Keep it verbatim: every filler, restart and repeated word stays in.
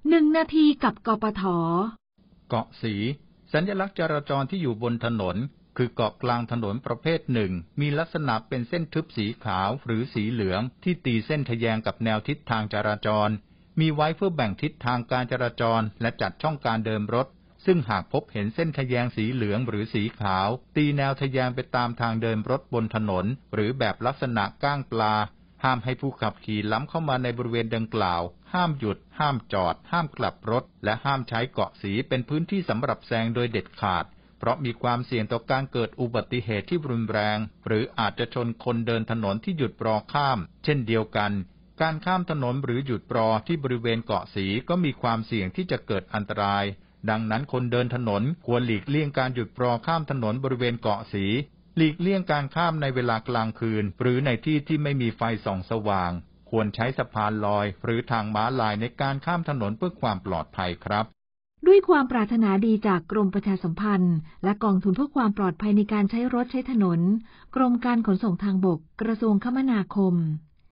หนึ่งนาทีกับกปท. เกาะสีสัญลักษณ์จราจรที่อยู่บนถนนคือเกาะกลางถนนประเภทหนึ่งมีลักษณะเป็นเส้นทึบสีขาวหรือสีเหลืองที่ตีเส้นทะแยงกับแนวทิศทางจราจรมีไว้เพื่อแบ่งทิศทางการจราจรและจัดช่องการเดินรถซึ่งหากพบเห็นเส้นทะแยงสีเหลืองหรือสีขาวตีแนวทะแยงไปตามทางเดินรถบนถนนหรือแบบลักษณะก้างปลาห้ามให้ผู้ขับขี่ล้ำเข้ามาในบริเวณดังกล่าวห้ามหยุดห้ามจอดห้ามกลับรถและห้ามใช้เกาะสีเป็นพื้นที่สำหรับแซงโดยเด็ดขาดเพราะมีความเสี่ยงต่อการเกิดอุบัติเหตุที่รุนแรงหรืออาจจะชนคนเดินถนนที่หยุดรอข้ามเช่นเดียวกันการข้ามถนนหรือหยุดรอที่บริเวณเกาะสีก็มีความเสี่ยงที่จะเกิดอันตรายดังนั้นคนเดินถนนควรหลีกเลี่ยงการหยุดรอข้ามถนนบริเวณเกาะสีหลีกเลี่ยงการข้ามในเวลากลางคืนหรือในที่ที่ไม่มีไฟส่องสว่างควรใช้สะพานลอยหรือทางม้าลายในการข้ามถนนเพื่อความปลอดภัยครับด้วยความปรารถนาดีจากกรมประชาสัมพันธ์และกองทุนเพื่อความปลอดภัยในการใช้รถใช้ถนนกรมการขนส่งทางบกกระทรวงคมนาคม